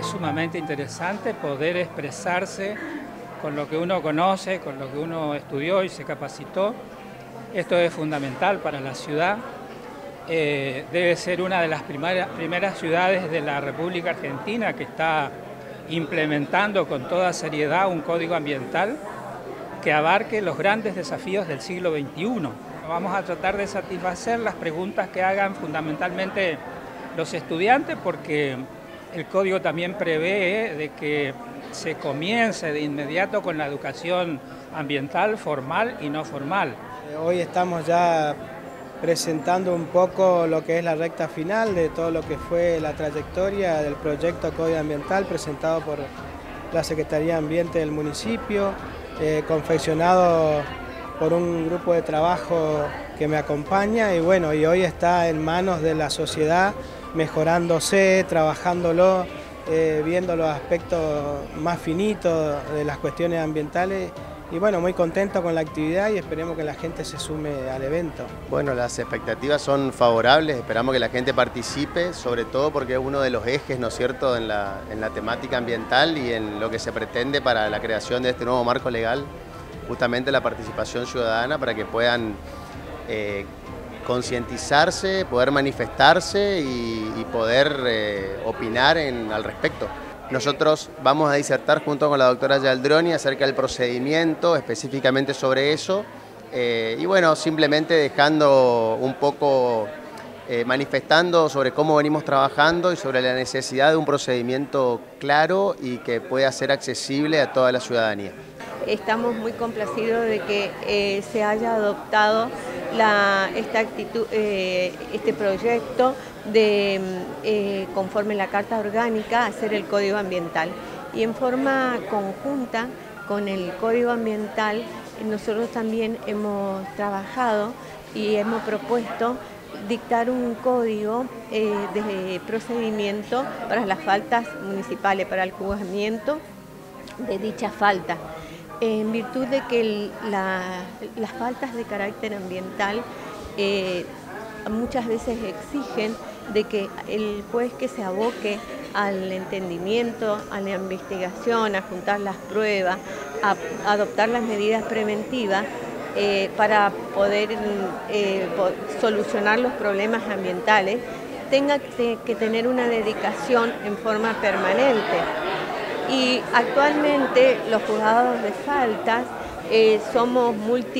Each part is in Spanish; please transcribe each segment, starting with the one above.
es sumamente interesante poder expresarse con lo que uno conoce, con lo que uno estudió y se capacitó. Esto es fundamental para la ciudad. Debe ser una de las primeras ciudades de la República Argentina que está implementando con toda seriedad un código ambiental que abarque los grandes desafíos del siglo XXI. Vamos a tratar de satisfacer las preguntas que hagan fundamentalmente los estudiantes, porque el código también prevé de que se comience de inmediato con la educación ambiental formal y no formal. Hoy estamos ya presentando un poco lo que es la recta final de todo lo que fue la trayectoria del proyecto Código Ambiental presentado por la Secretaría de Ambiente del municipio, confeccionado por un grupo de trabajo que me acompaña y bueno, y hoy está en manos de la sociedad, mejorándose, trabajándolo, viendo los aspectos más finitos de las cuestiones ambientales. Y bueno, muy contento con la actividad y esperemos que la gente se sume al evento. Bueno, las expectativas son favorables, esperamos que la gente participe, sobre todo porque es uno de los ejes, ¿no es cierto?, en la temática ambiental y en lo que se pretende para la creación de este nuevo marco legal, justamente la participación ciudadana para que puedan concientizarse, poder manifestarse y poder opinar al respecto. Nosotros vamos a disertar junto con la doctora Yaldroni acerca del procedimiento, específicamente sobre eso, y bueno, simplemente dejando un poco, manifestando sobre cómo venimos trabajando y sobre la necesidad de un procedimiento claro y que pueda ser accesible a toda la ciudadanía. Estamos muy complacidos de que se haya adoptado este proyecto de, conforme la Carta Orgánica, hacer el Código Ambiental. Y en forma conjunta con el Código Ambiental, nosotros también hemos trabajado y hemos propuesto dictar un código de procedimiento para las faltas municipales, para el juzgamiento de dichas faltas. En virtud de que las faltas de carácter ambiental muchas veces exigen de que el juez que se aboque al entendimiento, a la investigación, a juntar las pruebas, a adoptar las medidas preventivas para poder solucionar los problemas ambientales, tenga que tener una dedicación en forma permanente. Y actualmente los juzgados de faltas somos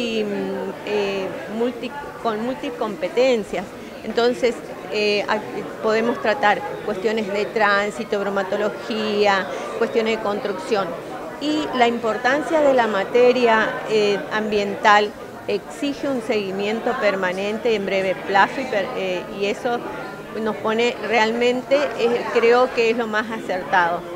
con multicompetencias, entonces podemos tratar cuestiones de tránsito, bromatología, cuestiones de construcción. Y la importancia de la materia ambiental exige un seguimiento permanente en breve plazo y eso nos pone realmente, creo que es lo más acertado.